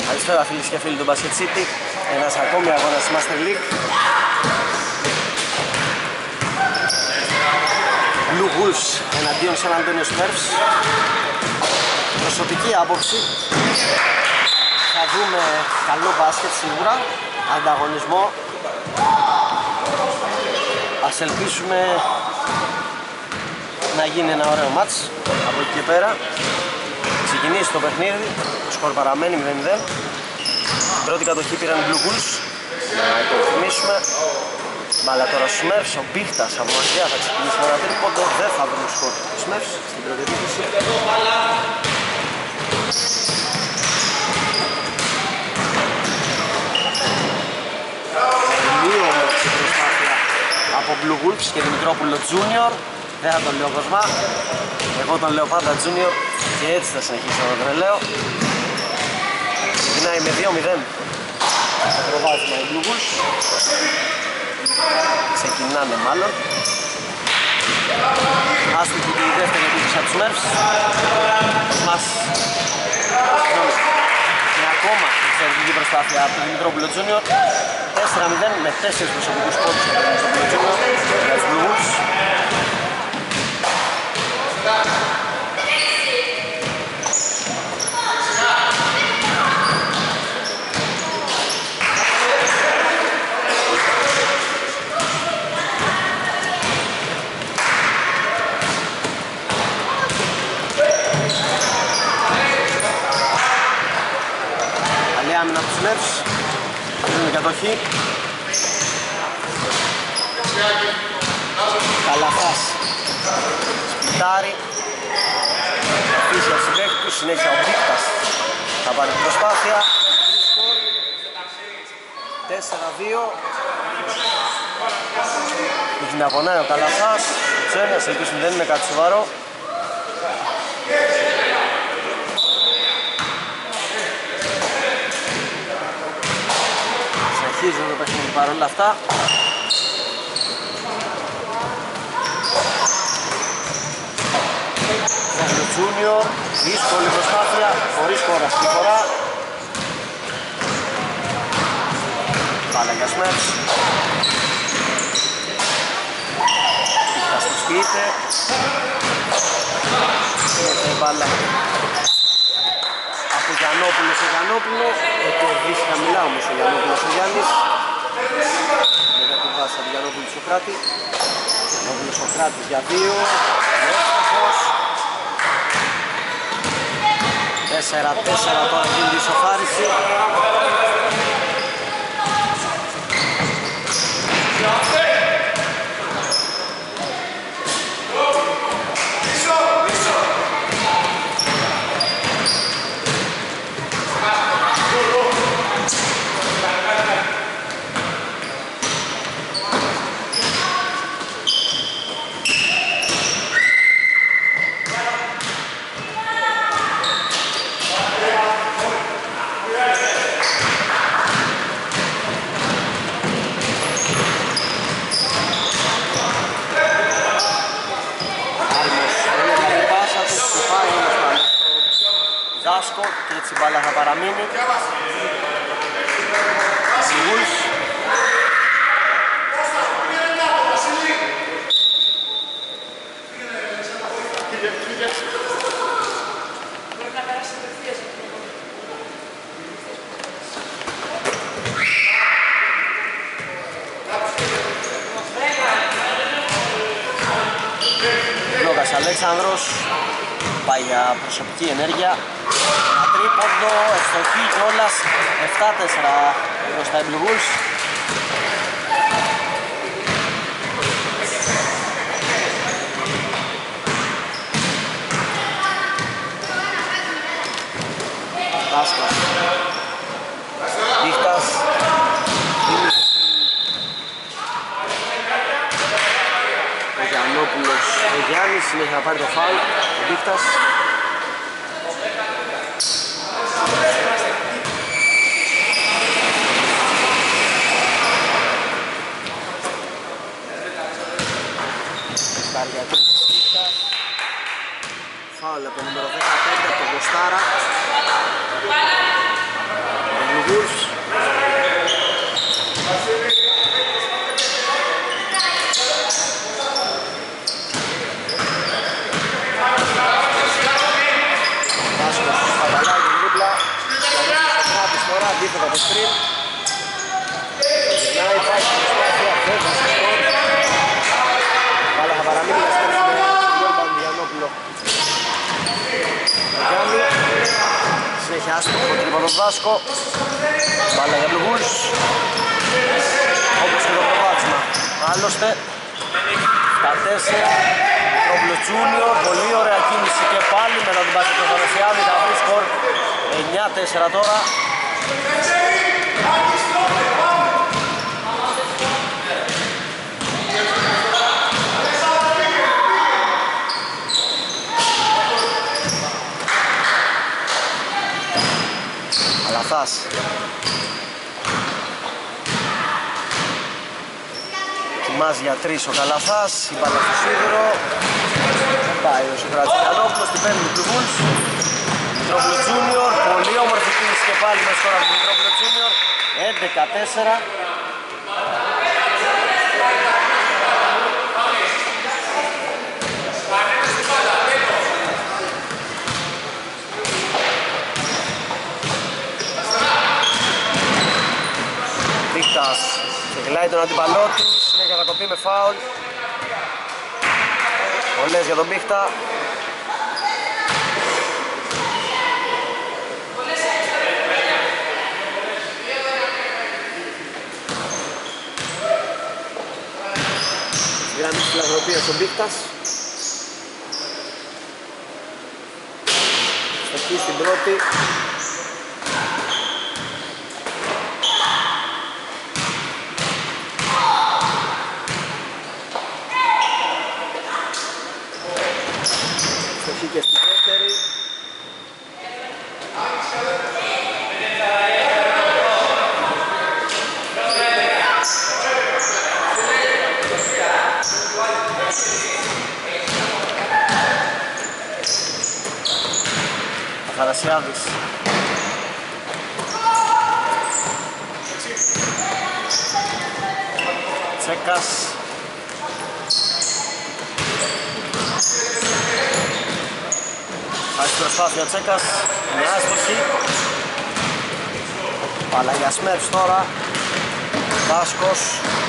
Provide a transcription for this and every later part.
Καλησπέρα φίλες και φίλοι του Basket City. Ένας ακόμη αγώνας στη Master League. Blue Wolves εναντίον San Antonio Spurs. Προσωπική άποψη. Θα δούμε καλό μπάσκετ σίγουρα, ανταγωνισμό. Ας ελπίσουμε να γίνει ένα ωραίο μάτς από εκεί και πέρα. Ξεκινήσει το παιχνίδι, το σκορ παραμένει 0-0. Την πρώτη κατοχή πήραν οι Blue Bulls. Να το θυμίσουμε. Μπάλα τώρα στους Smurfs, ο Μπίχτας από μακριά θα ξεκινήσει με ένα τρίποντο. Δεν θα βρουν σκορ τους Smurfs στην πρώτη επίθεση. Λίγο όμορφη προσπάθεια από Blue Wolves και Δημητρόπουλο Junior. Δεν θα τον λέω Κοσμά, εγώ τον λέω πάντα Junior και έτσι θα συνεχίσω να τον λέω. Ξεκινάει με 2-0. Θα προβάζουμε οι Blue Bulls. Ξεκινάνε μάλλον. Άστοχη και η δεύτερη επίθεση από τους Smurfs. Κοσμάς. Και ακόμα εξαιρετική προσπάθεια από τον Δημητρόπουλο Junior. 4-0 με 4 προσωπικούς πόντους από τον Δημητρόπουλο Junior για τους Blue Wolves. Καλή άμυνα από τους Smurfs. Δίνουν κατοχή. Καλαφάς. Σπιτάρι. Αφήσει από συμπαίχτη του, συνέχεια ο Μπίκτας θα πάρει την προσπάθεια. 4-2. Είχε να πονάει ο Καλαφάς. Τσένας, ελπίσουμε δεν είναι κάτι σοβαρό. Συνεχίζουν το παιχνίδι παρόλα αυτά. Junior, δύσκολη προσπάθεια, χωρίς χώρα στη φορά. Πάλα για Smurfs. Θα σπίτε. Και μπάλα από Γιαννόπουλο σε Γιαννόπουλο. Κερδίσει χαμηλά όμως ο Γιαννόπουλος ο Γιάννης. Μετά τη βάση από Γιαννόπουλο Σοκράτη. Γιαννόπουλο Σοκράτης για 2. Εύστοχος. 4-4 τώρα γίνει η ισοφάριση. Και έτσι η μπάλα θα παραμείνει. Σιγούς. Λόγκας Αλέξανδρος πάει για προσωπική ενέργεια. Τρίποντο, ευστοχή κιόλας, 7-4 μπροστά οι Blue Wolves. Πάσκας. Δίχτας. Ο Γιαννόπουλος, ο Γιάννης, συνέχεια να πάρει το φάουλ, ο Δίχτας. Φάουλ από το νούμερο 15 από τον Κωστάρα. είπες πριν. Να υπάρχει προσπάθεια, βέβαια στο σκορ. Αλλά θα παραμείνει να στέλνουμε τον Μπαντιανόπουλο. Το κάνει. Συνέχεια άστοχο το τρίποντο Βάσκο. Μπάλα για Blue Bulls. Όπως και το προβάδισμα. Άλλωστε, τα 4. Τρόμπλο Τζούνιο, πολύ ωραία κίνηση και πάλι μετά την πάση του Θανασιάδη. Θα βρει σκορ 9-4 τώρα. Καλαθάς. Ετοιμάζει για 3 ο Καλαθάς, η μπάλα στο σίδερο. Πάει ο Σοκρατσικανόπουλος, την παίρνει του Bulls. Μητρόπουλο Junior, πολύ όμορφη κίνηση και πάλι με σκορ από τον Μητρόπουλο Junior. 11-4. Πίχτας ξεκλάει τον αντίπαλό του, συνέχεια θα κοπεί με φάουλ. Πολλές για τον Πίχτα. Γραμμή της φιλανθρωπίας ο Πίχτας. Στοχή στην πρώτη. Στοχή και στην δεύτερη. Αθανασιάδης. Τσέκας. Άρχισε προσπάθεια ο Τσέκας. Μια άστοχη. Πάλα για Σμέρφς τώρα. Βάσκος.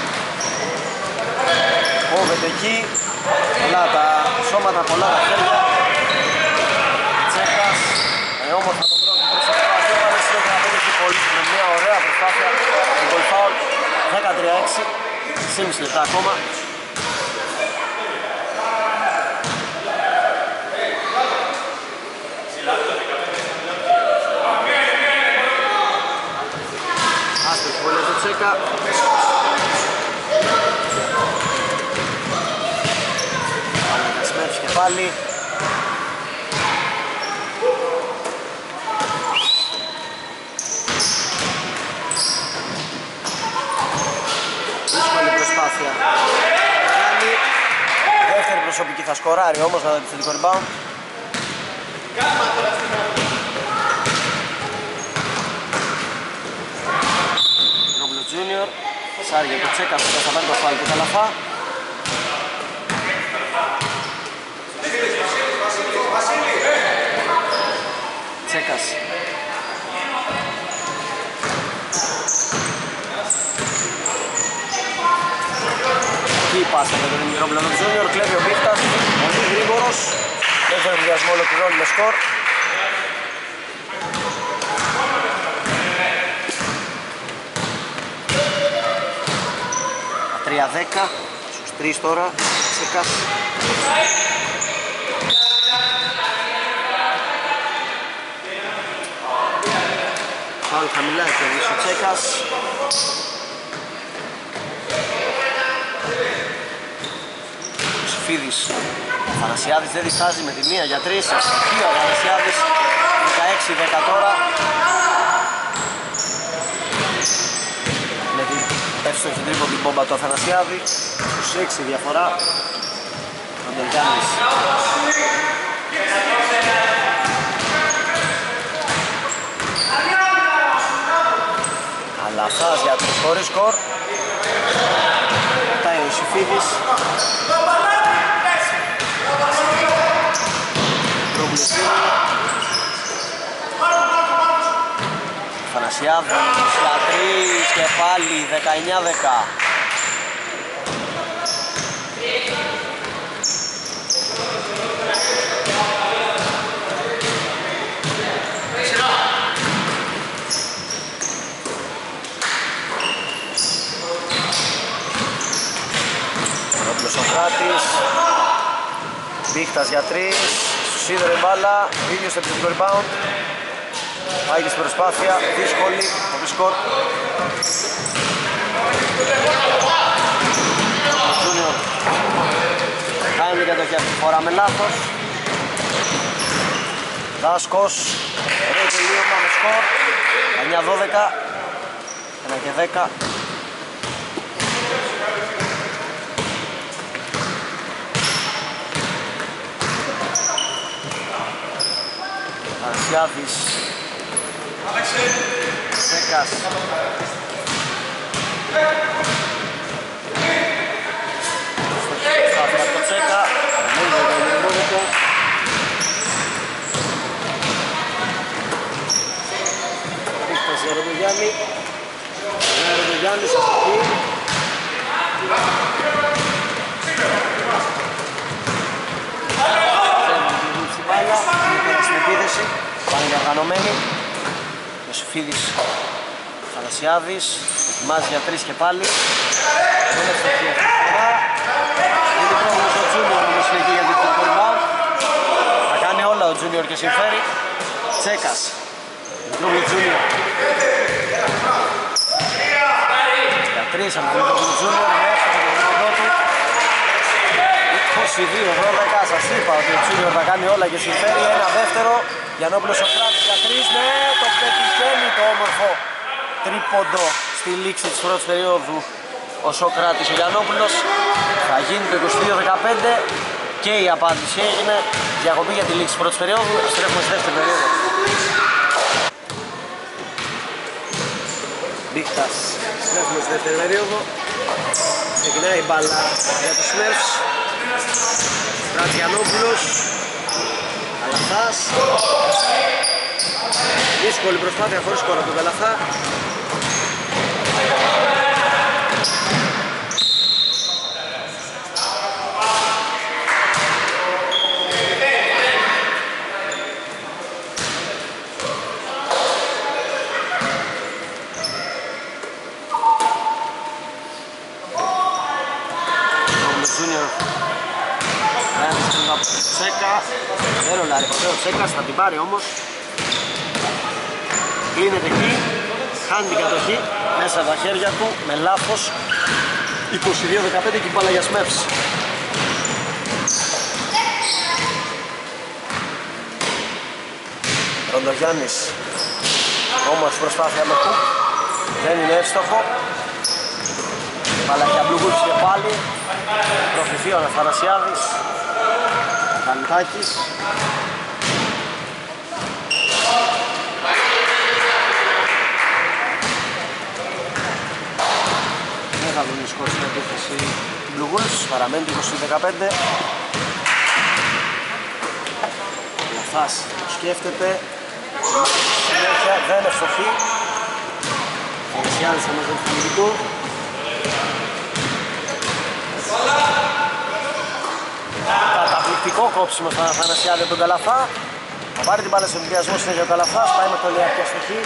Κόβεται εκεί. Πολλά τα σώματα, πολλά τα χέρια. Τσέκας. Όμορφα τον πρώτο προσωπικό αντίπαλο. Συνέχεια να πέτυχε πολύ με μια ωραία προσπάθεια. Με γκολ φάουλ. 13-6. 6,5 λεπτά ακόμα. Άστοχη βολή του Τσέκα. Σμέρφς και πάλι. Δύσκολη προσπάθεια. Δεύτερη προσωπική θα σκοράρει όμως με το επιθετικό rebound. Τρόμπλο Junior. Σάρι για το Τσέκα που θα πάρει το φάουλ του Καλαφά. Τσέκας. Εκεί πάσα με τον Μητρόπουλο Junior, κλέβει ο Πίχτας, πολύ γρήγορος. Δεύτερο βιασμό ολοκληρώνει με σκορ. Τα 3-10, στους 3 τώρα, Τσέκας. Φάουλ χαμηλά κερδίσει ο Τσέκας. Σφίδης. Ο Θανασιάδης δεν διστάζει με τη 1 για 3. Αστοχή ο Θανασιάδης. 16-10 τώρα. Με την εύστοχη τρίποντη μπόμπα του Αθανασιάδη. Στους 6 διαφορά. Ο Ντελγάνης. Καλαθάς για 3 χωρίς σκορ. Πατάει ο Σιφίδης. Θανασιάδης για 3 και πάλι 19-10. Ο Σοκράτης, Μπίχτας για 3, στους είδερε μπάλα, ίδιος στο επιθετικό rebound. Πάει και στην προσπάθεια, δύσκολη, ο Πισκόρ. Ο Τζούνιορ κάνει την κατοχή αυτή τη φορά με λάθος. Δάσκος, ωραίο τελείωμα με σκορ, 9-12, 1 και 10. Αρσιάδης, Σέκας, στάθει από το Τσέκα, Ρίχτας για Ροντογιάννη, Ροντογιάννης αστοχή. Στην επίδεση, πάνε για οργανωμένοι. Ιωσήφιδης, Θανασιάδης, ετοιμάζει για 3 και πάλι. Δεν είναι φτωχή αυτή τη φορά. Είναι πρόβλημα στο Τζούνιορ όμως φύγει για την rebound. Θα κάνει όλα ο Τζούνιορ και συμφέρει. Τσέκας, Μητρούβλη Τζούνιορ. Για 3 από τον Μητρούβλη Τζούνιορ, μέσα από τον τρίποντό του. 22-12, σας είπα ότι ο Τζούνιορ θα κάνει όλα και συμφέρει. Ένα δεύτερο, Γιαννόπουλος Σοκράτης για 3, ναι, το πετυχαίνει το όμορφο τρίποντο στη λήξη της πρώτης περίοδου. Ο Σοκράτης, ο Γιαννόπουλος, θα γίνει το 22-15 και η απάντηση έγινε. Διακοπή για τη λήξη της πρώτης περίοδου, στρέφουμε στη δεύτερη περίοδο. Μπίχτας, στρέφουμε στη δεύτερη περίοδο. Ξεκινάει η μπάλα για τους Smurfs. Ρατζιανόπουλος, Καλαθάς. Δύσκολη προσπάθεια χωρίς σκορ από τον Καλαθά. Τσέκα, δεν ρολάρει ποτέ ο Τσέκας, θα την πάρει όμως. Κλείνεται εκεί, χάνει την κατοχή μέσα από τα χέρια του με λάθος. 22-15 και η μπάλα για Smurfs. Ροντογιάννης, όμορφη προσπάθεια με κουκ, δεν είναι εύστοχο. Μπάλα για Blue Bulls και πάλι, προφηθεί ο Αθανασιάδης. Καντάκης. Δεν θα δουν σκορ στην επίθεση του Blue Bulls, παραμένει το 20-15. Λαθάς το σκέφτεται, συνέχεια δεν ευστοχεί. Θανασιάδης όμως δεν είναι φανητικό. Καταπληκτικό κόψιμο στον Αθανασιάδη από τον Καλαθά. Θα πάρει την μπάλα στον ενδιασμό συνέχεια ο Καλαθάς, πάει με το λιάκια αστοχή.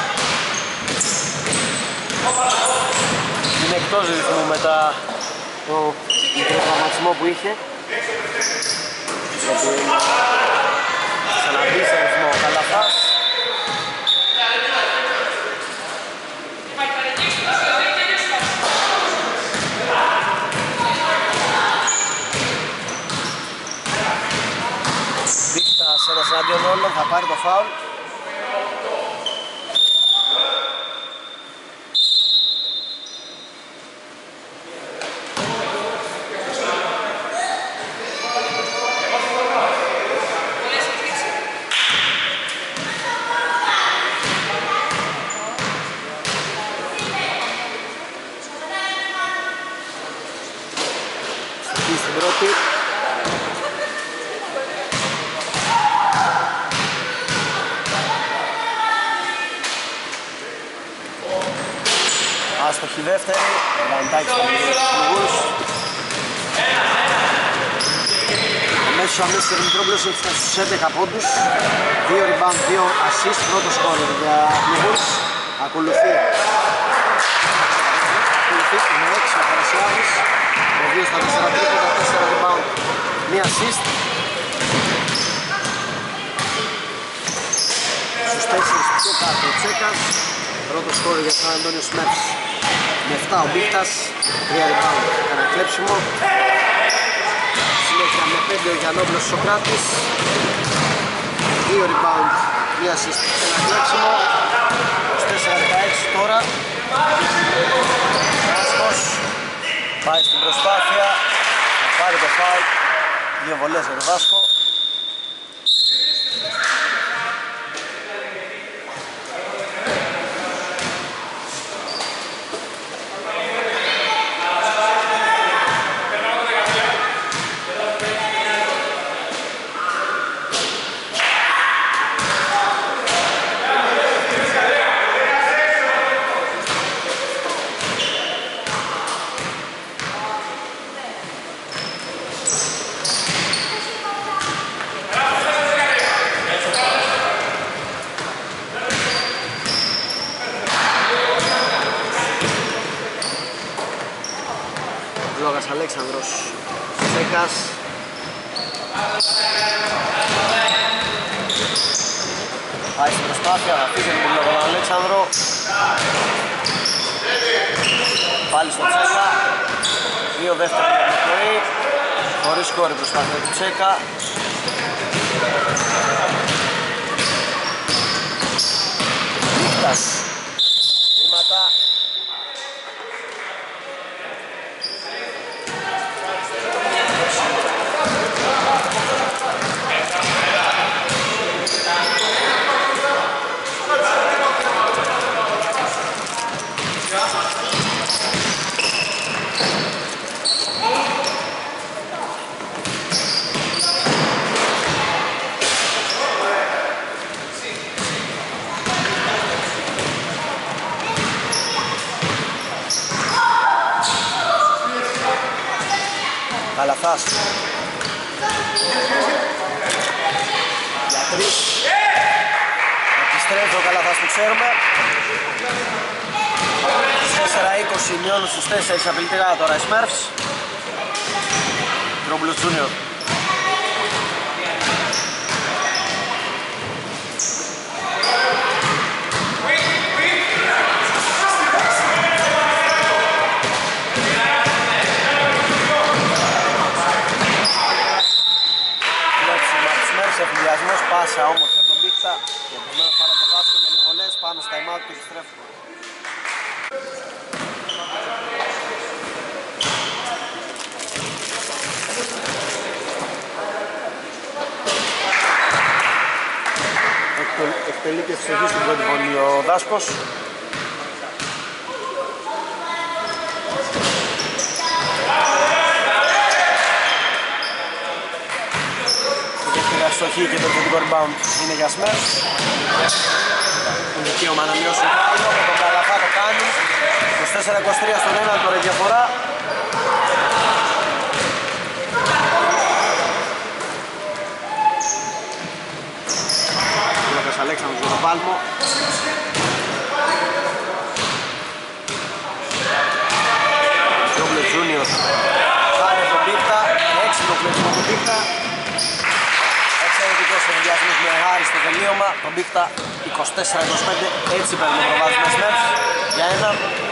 Είναι εκτός ρυθμού μετά το μικρό τραυματισμό που είχε. Γιατί ξαναμπεί σε ρυθμό ο Καλαθάς. Ένας εναντίον όλων, θα πάρει το φάουλ. Στην πρώτη. Άστοχη δεύτερη, Λαϊντάκης θα μιλήσει στους Μπλουγκούλς. Αμέσως ο Δημητρόπουλος έχει φτάσει στους 11 πόντους, 2 rebound, 2 assist, πρώτο σκόρερ για Μπλουγκούλς. Ακολουθεί με 6 ο Χαρασιάδης, με 2 στα 4 τρίποντα, 4 rebound, 1 assist. Στους 4 πιο κάτω ο Τσέκας, πρώτο σκόρερ για τον Αντώνιο Σμέρς. Με 7 ο Μπίχτας, 3 rebound, ένα κλέψιμο. Συνέχεια με 5 ο Γιαννόπουλος Σοκράτης, 2 rebound, 1 assist, ένα κλέψιμο. 24-16 τώρα. Βάσκος πάει στην προσπάθεια, θα πάρει το φάουλ, 2 βολές για τον Βάσκο. Αλέξανδρος Σέκας, πάει στην προσπάθεια, αφήσει την λόγω τον Αλέξανδρο, πάλι στο Τσέκα, 2 δεύτερα για την εκπνοή, χωρίς σκόρη προσπάθεια του Τσέκα. Νύχτας, βήματα. Καλαθάς για 3. Επιστρέφει ο Καλαθάς που ξέρουμε. 4-20 μειώνουν στους 4 απειλητικά τώρα οι Smurfs. Τρόμπουλος Junior. Εφηδιασμός, πάσα όμως για τον Μπίχτα και επομένως πάρα το Βάσκο για δύο βολές, πάμε στα time out και επιστρέφουμε. Εκτελεί και στοχή στην πρώτη βολή ο Δάσκος. Στοχή και το θετικό rebound είναι για Smurfs. Το δικαίωμα να μειώσουν το άλλο, με τον Καλαφά το κάνει. 24-23 στον ένα τώρα η διαφορά. Λόγος Αλέξανδρος με τον Πάλμο. Τζόμπλε Junior πάρει τον Μπίχτα, έξυπνο κλέψιμο τον Μπίχτα. Εξαιρετικός ενδιασμός με άριστο τελείωμα. Τον Μπίχτα 24-25, έτσι παίρνει το προβάδισμα Smurfs για ένα.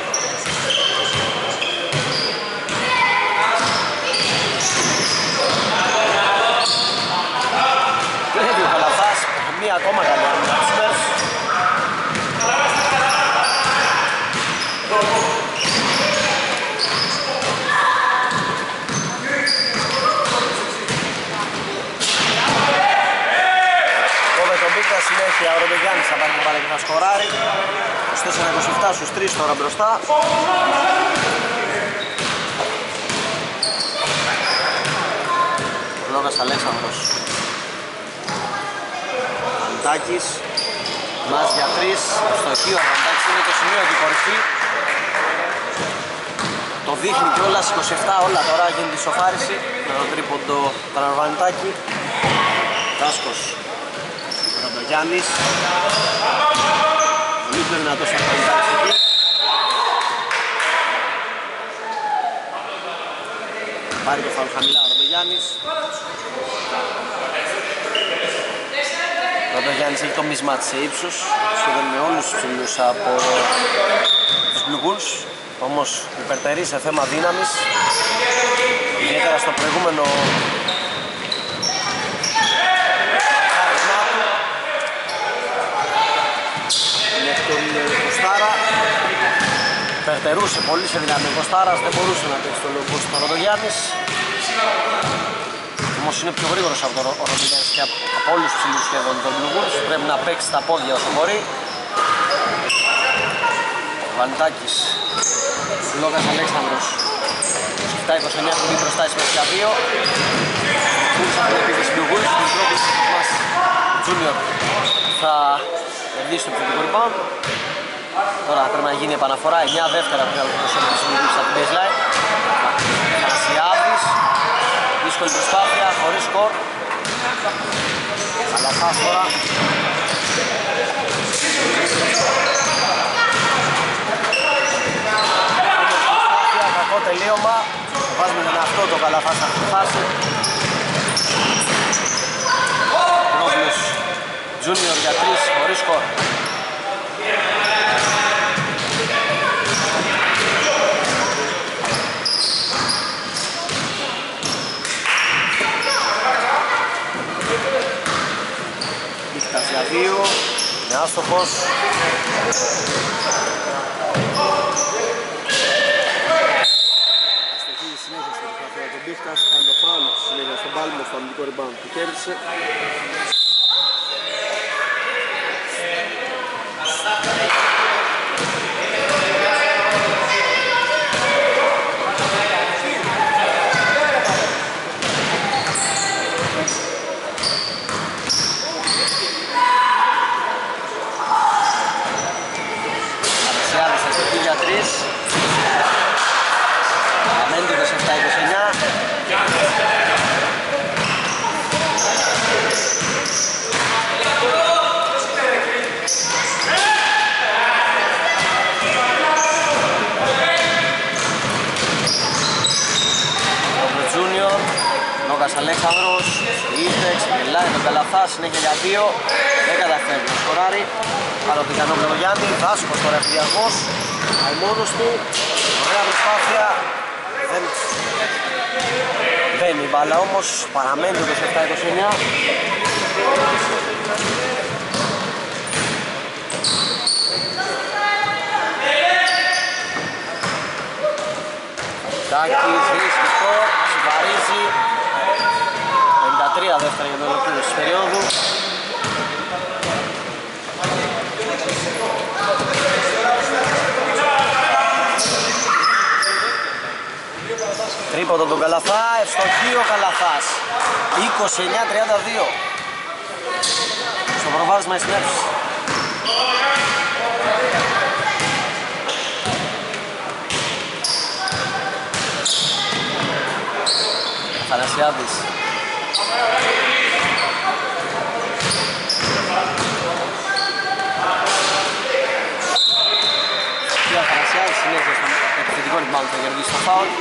Κλέβει ο Καλαθάς, μία ακόμα καλή άμυνα του Smurfs. Συνέχεια ο Ροντογιάννης θα πάρει την μπάλα και θα σκοράρει. 24-27 στους 3 τώρα μπροστά. Λόγας Αλέξανδρος. Αντάκης. Μας για 3. Στο χείο ο Αντάκης είναι το σημείο του κορυφή. Το δείχνει κιόλας, 27 όλα τώρα γίνεται η σοφάριση με το τρίποντο Τρανοβανιτάκη. Τάσκος, Ροντογιάννης. Πολύ πιο δυνατός Τρανοβανιτάκης εκεί. Πάρει το φάουλ χαμηλά ο Ροντογιάννης. Ο Ροντογιάννης έχει το mismatch σε ύψος, σχεδόν με όλους τους ψηλούς από τους Blue Bulls. Όμως υπερτερεί σε θέμα δύναμης, ιδιαίτερα στο προηγούμενο με τον Κωστάρα. Υπερτερούσε πολύ σε δύναμη ο Κωστάρας, δεν μπορούσε να παίξει το λόγο του Ροντογιάννης. Όμως είναι πιο γρήγορος από τον Ροντογιάννης και από όλους τους ψηλούς σχεδόν των Blue Bulls. Πρέπει να παίξει τα πόδια όσο μπορεί. Βανιτάκης, Λόγκας Αλέξανδρος, σκητά 29 που είναι μπροστά εις για 2. Κούρσα την επίθεση του Bulls, την πρόκληση του μας Junior θα κερδίσει το επιθετικό rebound. Τώρα πρέπει να γίνει επαναφορά, 9 δεύτερα που θα προσωπήσει του Bulls από την baseline. Θανασιάδης, δύσκολη προσπάθεια, χωρίς σκορ. Καλαφάς τώρα. Κακό τελείωμα, βάζουμε τον αυτό το Καλαφάς να χάσει. Πρόβλος Junior για 3 χωρίς σκορ. Μπίχτας για 2, είναι άστοχος. Τον Μπίχτας κάνει το φάουλ στη συνέχεια στον Πάλμο στο αμυντικό rebound που κέρδισε. Ανασιάδης αστοχή για 3. Αμένει το 27-29. Junior, Λόγκας Αλέξανδρος, Ήρτεξ, μιλάει τον Καλαφά, συνέχεια για 2. Δεν καταφέρει να σκοράρει. Άλλο πιθανό με τον Γιάννη, Βάσκος τώρα ευθυδιασμός. Πάει μόνος του, ωραία προσπάθεια. Δεν μπαίνει η μπάλα όμως, παραμένει το 27-29. Τάκης, βρίσκει σκορ, συμπαρίζει. 53 δεύτερα για την ολοκλήρωση της περίοδου. Τρίποντο τον Καλαφά, ευστοχή ο Καλαφάς. 29-32. Στο προβάδισμα η Smurfs. Θανασιάδης. Ο Θανασιάδης συνέχεια στο επιθετικό rebound θα κερδίσει το φάουλ.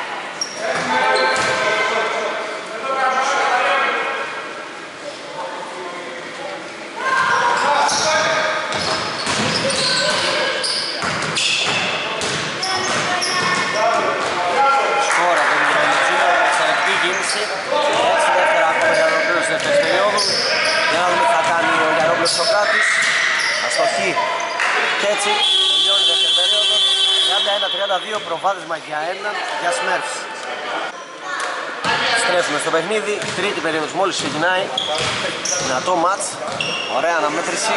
Σκόρα από την Τρομιτσίνα, εξαιρετική κίνηση. 6 δεύτερα ακόμα για να ολοκλήρωση της δεύτερης περίοδου. Για να δούμε τι θα κάνει ο Γιαννόπουλος Σοκράτης. Αστοχή και έτσι τελειώνει η δεύτερη περίοδο. 31-32, προβάδισμα για 1 για Smurfs. Στρέφουμε στο παιχνίδι, η τρίτη περίοδος μόλις ξεκινάει. Δυνατό μάτς, ωραία αναμέτρηση.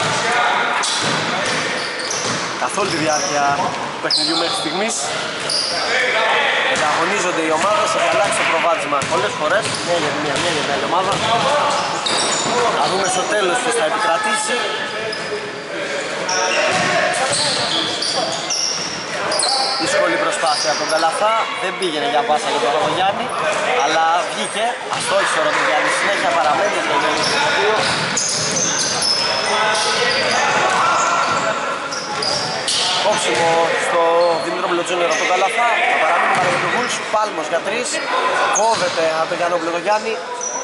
Καθ' όλη τη διάρκεια του παιχνιδιού μέχρι στιγμής ανταγωνίζονται οι ομάδες, έχει αλλάξει το προβάδισμα πολλές φορές, μια για τη μία, μια για την άλλη ομάδα. Θα δούμε στο τέλος ποιος θα επικρατήσει. Δύσκολη προσπάθεια. προσπάθεια από τον Καλαθά, δεν πήγαινε για πάσα για τον Ροδογιάννη, αλλά βγήκε, αστόχησε ο Ροδογιάννη, συνέχεια παραμένει στο γέννη του 2. Κόψιμο στο Δημητρόπουλο Τζούνιορ από τον Καλαθά, θα παραμείνει παρά για τον Βούλς, Πάλμος για 3, κόβεται από τον Γιαννόπουλο τον Γιάννη.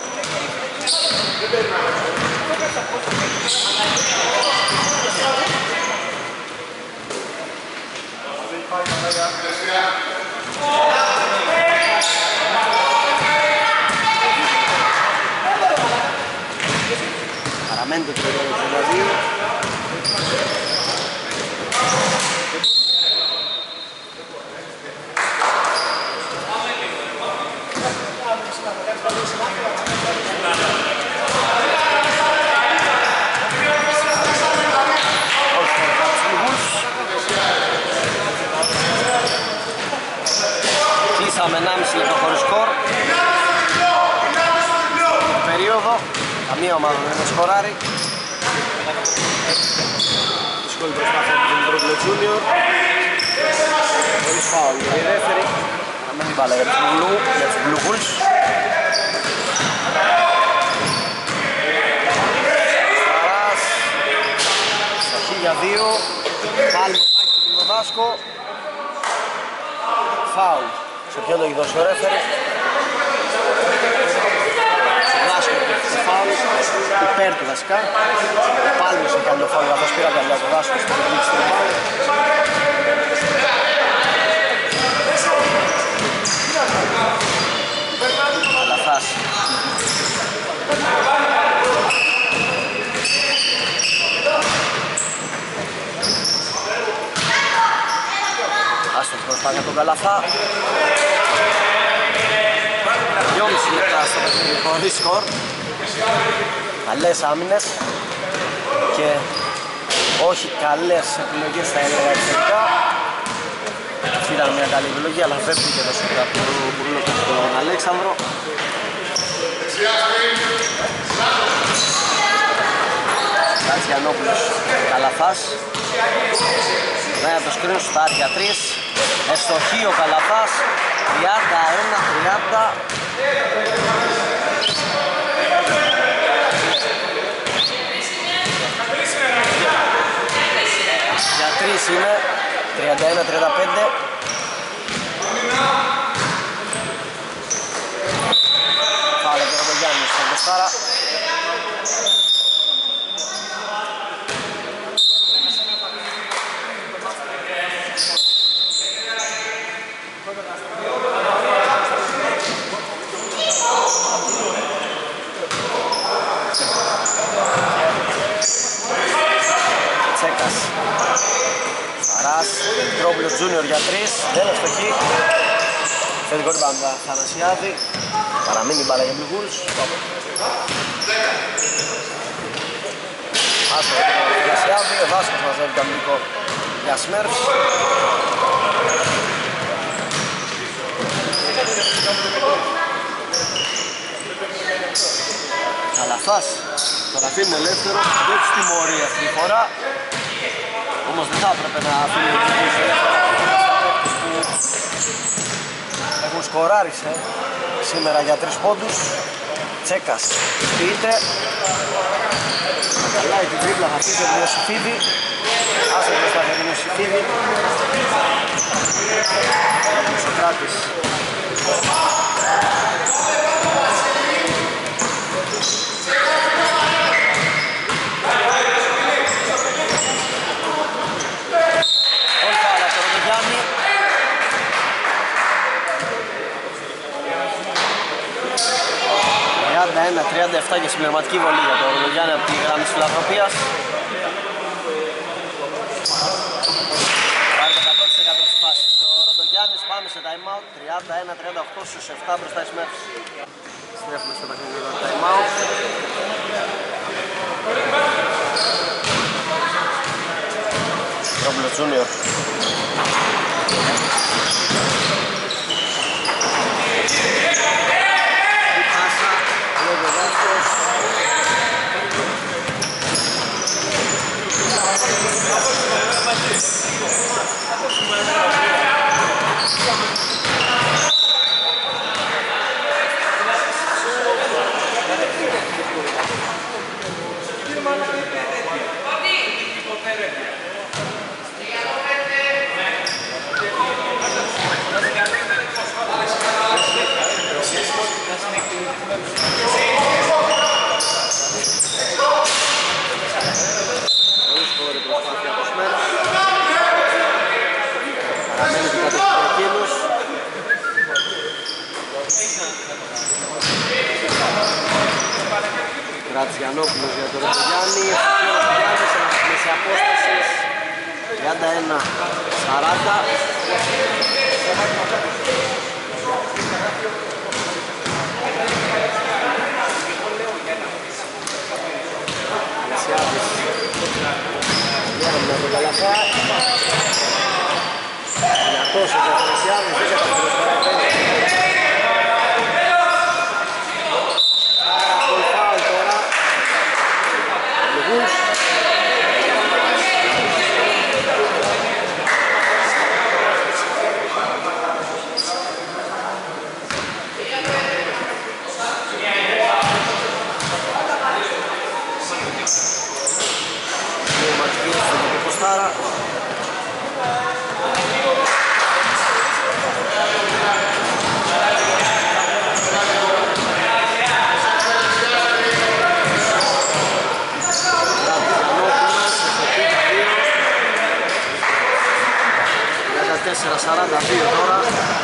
Παραμένει το 32. Κλείσαμε 1,5 λεπτό χωρίς σκορ. Περίοδο, καμία ομάδα δεν είναι σκοράρει. Δύσκολη προσπάθεια του Δημητρόπουλου Τζούνιορ. Χωρίς φάουλ για η ρέφερη. Παραμένει μπάλα για τους Blue Bulls. Σταράς. Σταχή για 2. Πάλμος μάχη του Κινοδάσκο. Φάουλ. Σε ποιον το έχει δώσει ο ρέφερη. Δάσκο το φάουλ. Υπέρ του βασικά. Ο Πάλμος έχει κάνει το φάουλ. Καθώς πήρα καλιά το Δάσκο στην τελική του φάουλ. Καλαθάς. Άστον προσπάθεια τον Καλαθά. 2,5 λεπτά στο παιχνίδι χωρίς σκορ. Καλές άμυνες και όχι καλές επιλογές θα έλεγα επιθετικά. Ήταν μια καλή επιλογή αλλά δεν πήγε το σούτ από τον Μπουρλό και τον Αλέξανδρο. Κατσιανόπουλος Καλαθάς. Ναι, το σκρίνο σουτάρει για 3. Ευστοχή ο Καλαθάς. 31-30. Για 3 είναι. 31-35. Φάουλ από τον Γιάννη στον Κοστάρα. Τσέκας. Σαράς, Δημητρόπουλος Τζούνιορ για 3, δεν ευστοχή. Θετικό rebound Θανασιάδη. Παραμείνει μπάλα για Blue Bulls. Άσο το Θανασιάδη, ο Βάσκος μαζεύει τον Νίκο για Smurfs. Καλαθάς, τον αφήνουν ελεύθερο, δεν τους τιμωρεί αυτή τη φορά. Όμως δεν θα έπρεπε να αφήνει τους που έχουν σκοράρει σήμερα για 3 πόντους. Τσέκας, πείτε. Καλά η την τρίπλα θα πει για τον Ιωσήφιδη. Άσε μπροστά για τον Ιωσήφιδη. Ο Σοκράτης. Ένα 37 και συμπληρωματική βολή για το Ροδογιάννη από τη γραμμή της φιλανθρωπίας. Πάρει το 100% της φάσης στο Ροδογιάννης, πάμε σε time out. 31-38 στους 7 μπροστά οι Smurfs. Στρέφουμε στο παιχνίδι το time out. Ρόμπλο Τζούνιορ. Παραμένει την κατοχή εκείνους. Γρατζιανόπουλος για τον Ροδογιάννη. Γιάννης σε απόστασης 31-40. Μεσιάδης για τον Καλαφά. Δυνατός ο Μεσιάδης, δεν θα τον προσφέρει. Τώρα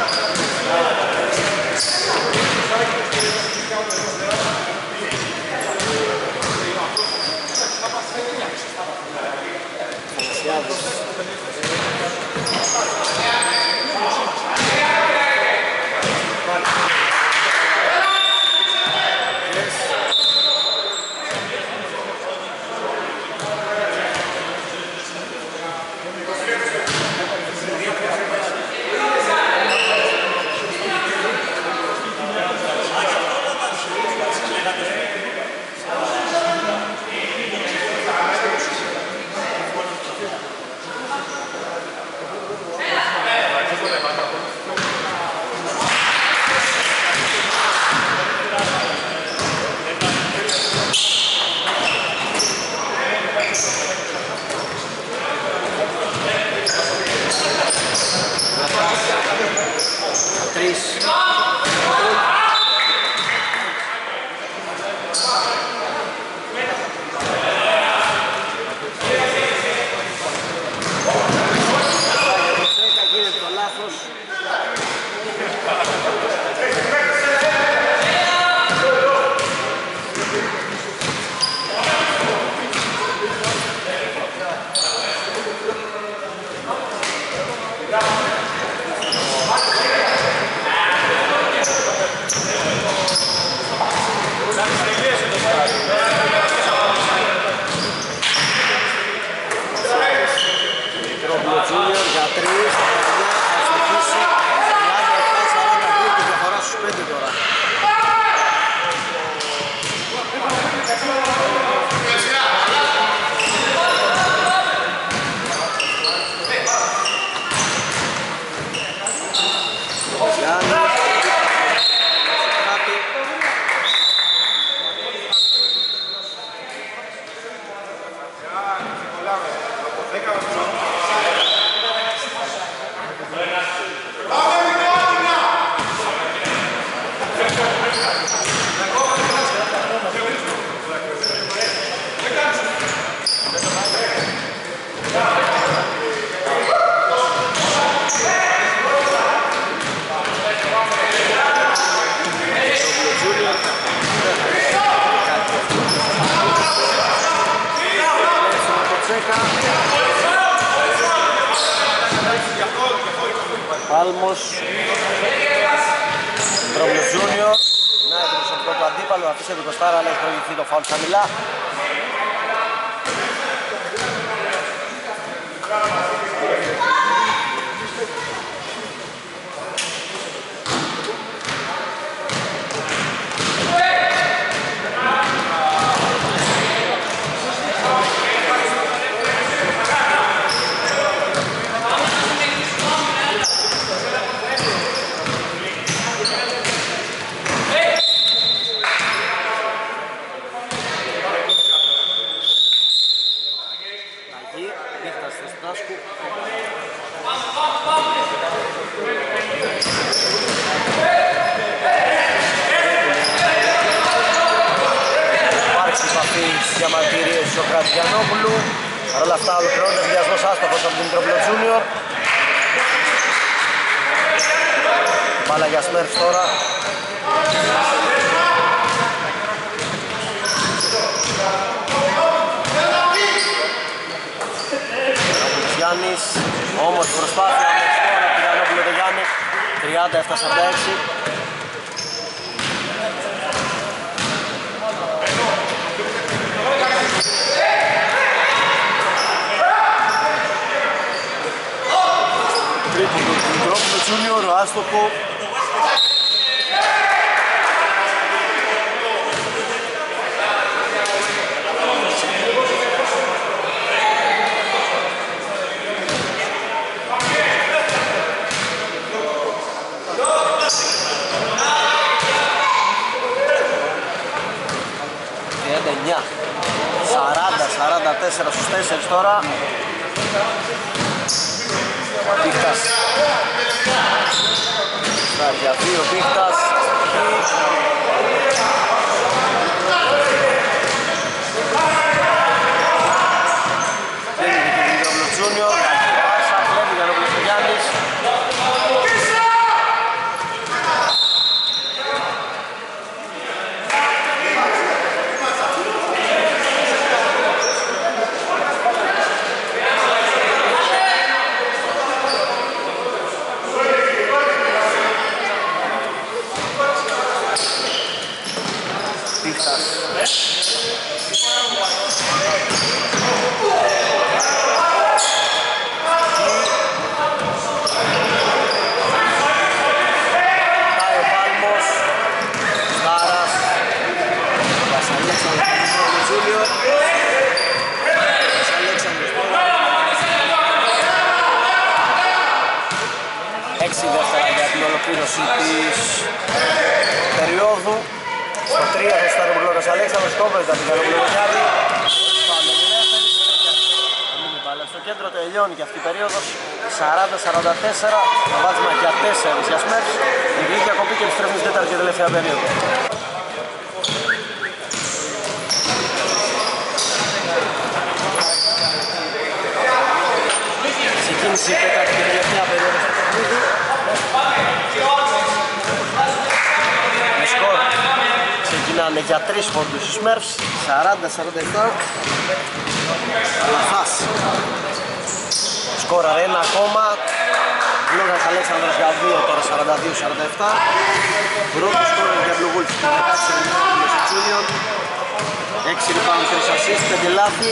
Πάλμος, Ντρόβλος Τζούνιορ, να έχει το προσωπικό του αντίπαλο, αφήσε το Κωστάρα, αλλά έχει προηγηθεί το φάουλ χαμηλά. Διαμαρτυρίες ο Γρατζιανόπουλου. Παρ' όλα αυτά ολοκληρώνεται ο βιασμός άστοχος από τον Ντρόβλο Τζούνιορ. Μπάλα για Smurfs τώρα. Γιάννης, όμορφη προσπάθεια με σκορ από την Γιαννόπουλο το Γιάννη, 37-46. Τρίτο του Μικρόπουλο Τζούνιορ, άστοχο. ...39, 40-44 στους 4 τώρα. Πίχτας. Για 2 Πίχτας. Κλέβει και την Γιαννόπουλο Τζούνιορ. Πάσα, κλέβει ο Γιαννόπουλος ο Γιάννης. Της περίοδου στο 3 θα στάρει ο Μπλόκας Αλέξανδρος, κόβεται από την Καλοπλοκιάδη. Στο κέντρο τελειώνει και αυτή η περίοδος, 40-44, το βάζουμε για 4 για Smurfs. Η Γλύκια κοπεί και επιστρέφουμε στην τέταρτη και τελευταία περίοδο. Ξεκίνησε η τέταρτη και τελευταία περίοδος του παιχνίδι. Με σκορ ξεκινάνε για 3 πόντους οι Smurfs, 40-47. Αλαφάς σκόραρε ένα ακόμα. Μπλόκας Αλέξανδρος για 2 τώρα, 42-47. Πρώτο σκόρ για Blue Wolves και 16 Γιαννόπουλος ο Τζούνιορ. 6 rebound, 3 assist, 5 λάθη.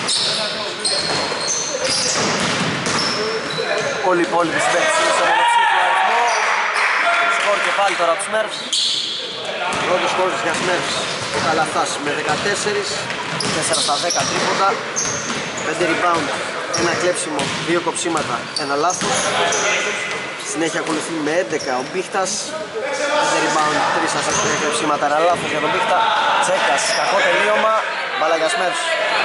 Όλοι οι υπόλοιποι συμπαίκτες είναι στο μονοψήφιο αριθμό. Σκορ και πάλι τώρα από τους Smurfs. Πρώτο σκορ για Smurfs Αλαφάς με 14, 4 στα 10 τρίποτα, 5 rebound, ένα κλέψιμο, 2 κοψίματα, ένα λάθος. Συνέχεια ακολουθεί με 11 ο Πίχτας, 5 rebound, 3 assist, 3 κλέψιματα, ένα λάθος για τον Πίχτα. Τσέκας, κακό τελείωμα, μπάλα για Smurfs.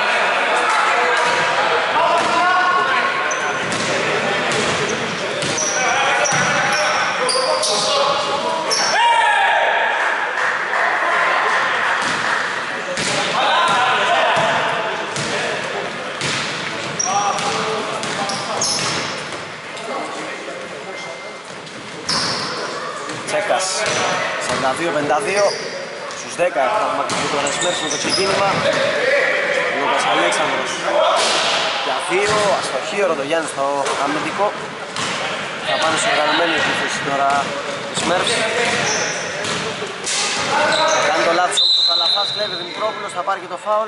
Τσέκας, 42-52, στους 10 πραγματικοί τώρα Smurfs με το ξεκίνημα. Λούκας Αλέξανδρος για 2, αστοχή ο Ροντογιάννης στο αμυντικό. Θα πάνε σε οργανωμένη επίθεση τώρα οι Smurfs. Κάνει το λάθος όμως ο Καλαφάς, κλέβει ο Δημητρόπουλος, θα πάρει και το φάουλ.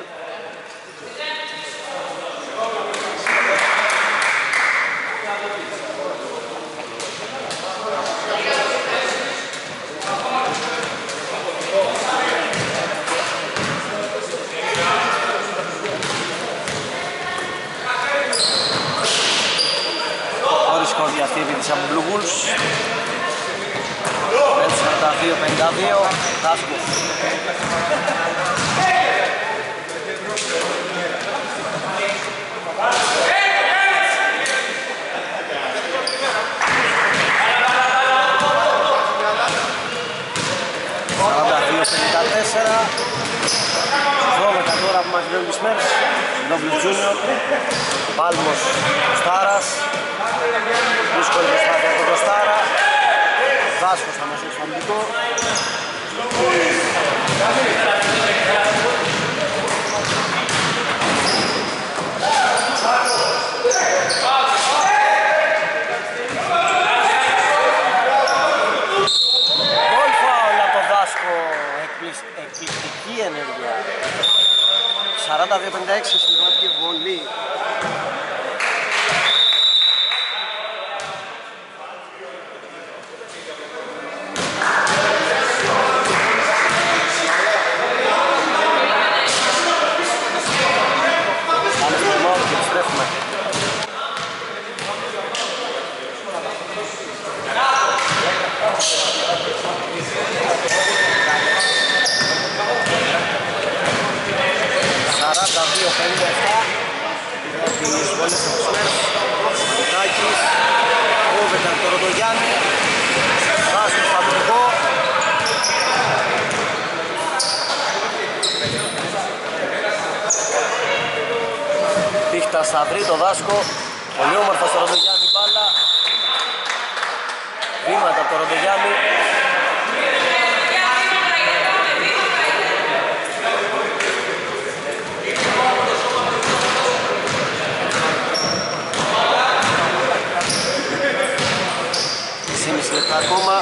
Για αυτή η επίθεση από Blue Wolves. 42-52, Τάσκος. Τώρα που μαζεύουν τις Smurfs, Νόμπλους Τζούνιορ, Πάλμος, Στάρας, δύσκολη προσπάθεια από τον Στάρα, Βάσκος αμέσως στο αμυντικό. Γκολ φάουλ από το Βάσκο, εκπληκτική ενέργεια. 42-56 συμπληρωματική βολή. Θα βρει το Δάσκο, πολύ όμορφα στο Ροντογιάννη μπάλα. Βήματα από το Ροντογιάννη. Μισή λεπτά ακόμα.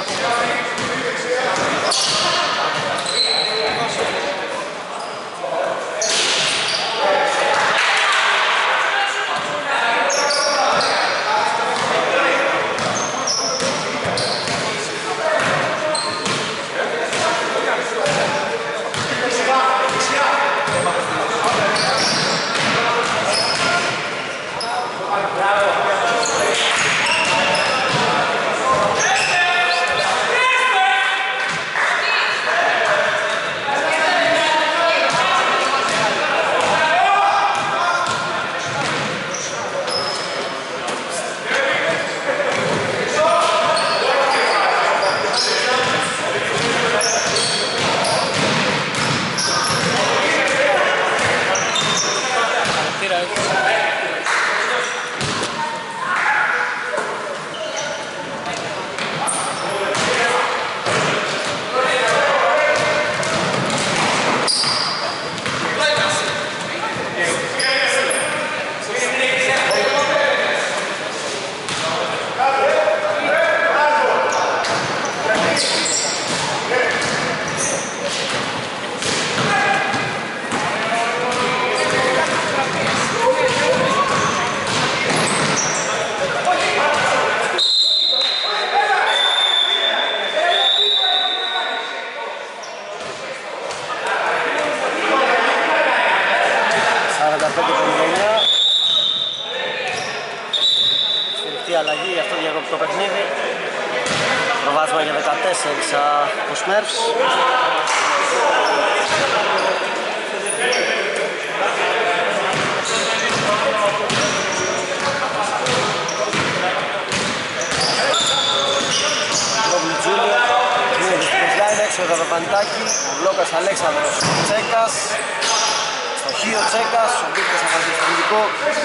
Αλλαγή, αυτό διακόπτει το παιχνίδι. Προβάδισμα για 14 από Smurfs. Ρόμπλου Τζούλιο, είναι δυστυχώς είναι έξω εδώ το Βαντάκι. Ο Βλόκας Αλέξανδρος Τσέκας. Στο χείο Τσέκας, ο Μπίκτος Αφαντιστικό.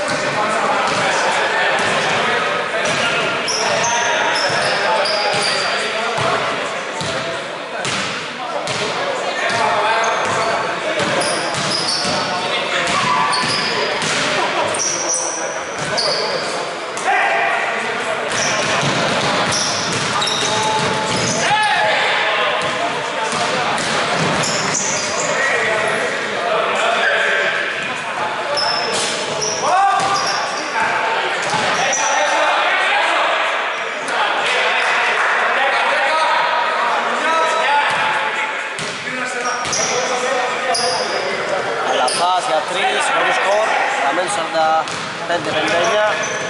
Για 3, χωρίς σκορ, παραμένουν 45-59.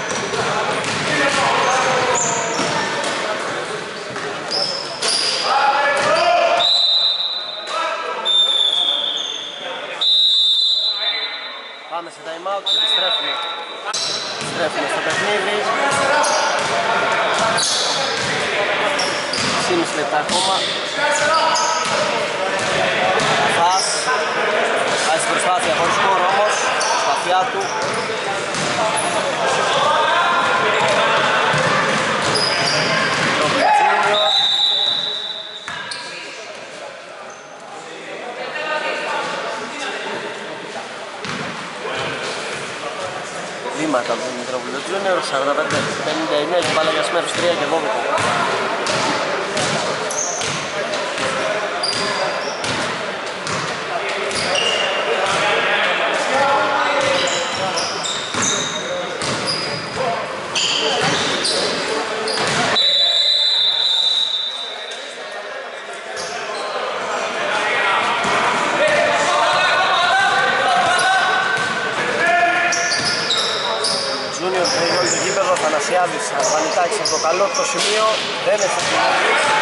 Πάμε σε time out και επιστρέφουμε στο παιχνίδι. 6,5 λεπτά ακόμα. Φας πάει στην προσπάθεια χωρίς σκορ όμως, σπαθιά του. Το Junior, μάρκα του Μητρόπουλου Junior, 45-59 και μπάλα για Smurfs 3 και 12. Θανασιάδης, Αρβανιτάκης από το καλό το σημείο, δεν είναι στο σημείο.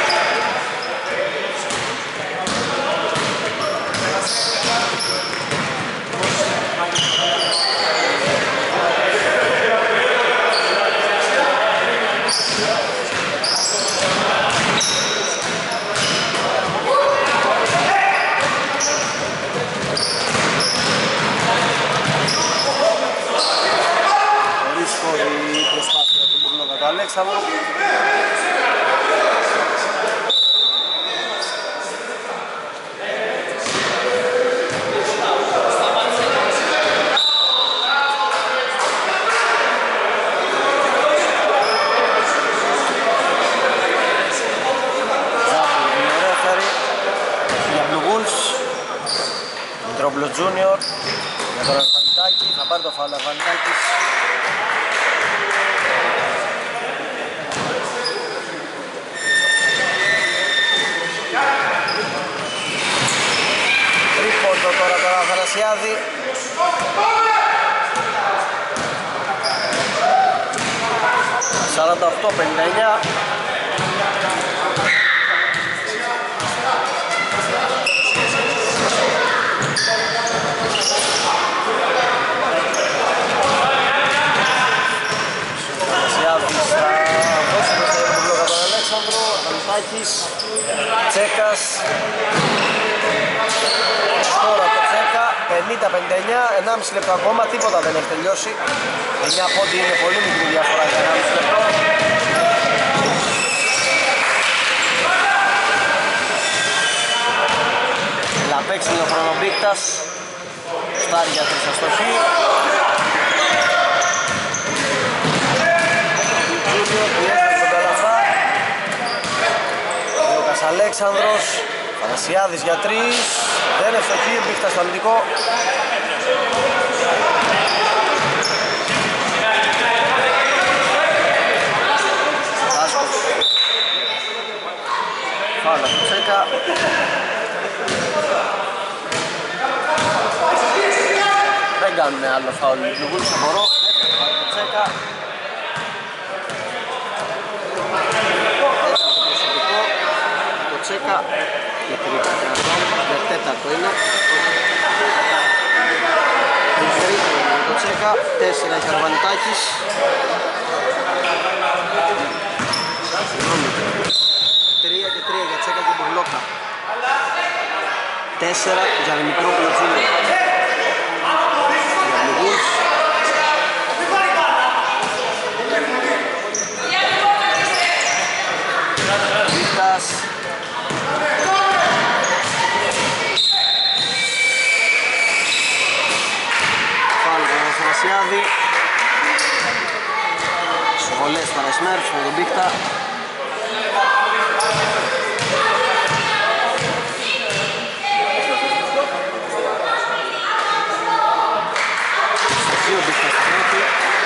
Αλέξανδρο. Για Blue Wolves, Μητρόπουλος Junior, για τον Αρβανιτάκη, θα πάρει το φάουλ Αρβανιτάκης. Τώρα τον Αθανασιάδη. «48-59». Αθανασιάδης θα δώσει το στέλνο για τον Αλέξανδρο. Αθανασάκης, Τσέκας. Τώρα το Τσέκα, 50-59, 1,5 λεπτό ακόμα, τίποτα δεν έχει τελειώσει. 9 πόντι είναι πολύ μικρή διαφορά για 1,5 λεπτό. Λαπέξιμο χρονοπίκτας, στάρει για τρεις αστοχή. Τζούνιο πιέζει στον Καλαφά. Λούκας Αλέξανδρος. Θανασιάδης για 3, δεν είναι φτωχή, μπήχτα στο αμυντικό. Τάσκος. Φάλα του Τσέκα. Δεν κάνουν άλλο φάουλ οι Blue Wolves, θα μπορώ. Δεύτερο φάουλ του Τσέκα. Το Τσέκα. Για τέταρτο είναι. Το Τσέκα, 4 έχει ο Αρβανιτάκης. 3 και 3 για Τσέκα και Μπουρλόκα. 4 για Δημητρόπουλο Junior. Για Λιγούρς. Βίκτας. Αθανασιάδη. Σχολές para Smurfs με τον Μπίχτα. Στο 2 Μπίχτα στην πρώτη.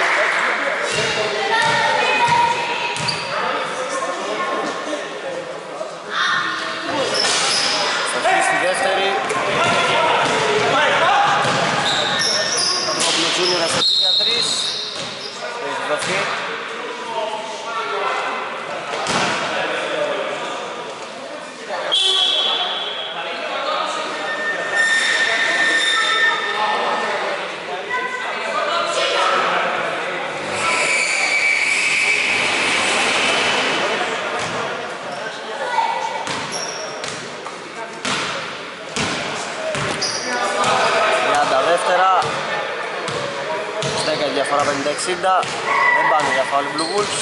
Στο 3 στη δεύτερη. Junior αστοχή για 3. Έχει δοθεί. Για τα δεύτερα. Στέκα διαφορά 50-60, δεν πάνε για φάουλ Blue Wolves.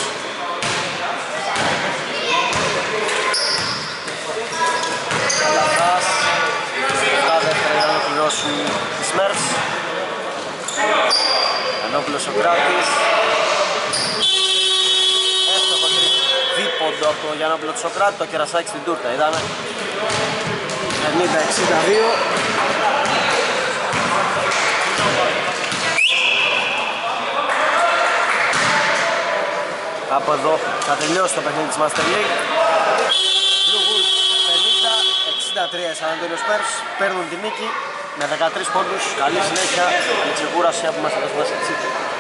Καλαθάς, τα δεύτερα για να ολοκληρώσουν τις Smurfs. Ενώ Γιαννόπουλος Σοκράτης. Εύστοχο δίποντο από το Γιαννόπουλο του Σοκράτη, το κερασάκι στην τούρτα, είδαμε. 50-62. Από εδώ θα τελειώσει το παιχνίδι της Master League. Blue Wolves 50-63 San Antonio Spurs παίρνουν τη νίκη με 13 πόντους. Καλή συνέχεια και ξεκούραση από μας.